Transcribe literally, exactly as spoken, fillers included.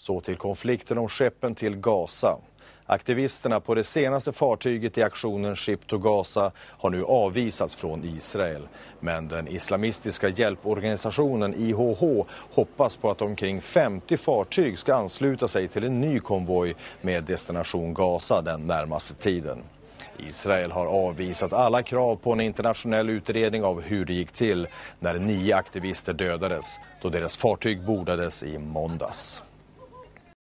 Så till konflikten om skeppen till Gaza. Aktivisterna på det senaste fartyget i aktionen Ship to Gaza har nu avvisats från Israel. Men den islamistiska hjälporganisationen I H H hoppas på att omkring femtio fartyg ska ansluta sig till en ny konvoj med destination Gaza den närmaste tiden. Israel har avvisat alla krav på en internationell utredning av hur det gick till när nio aktivister dödades då deras fartyg bordades i måndags.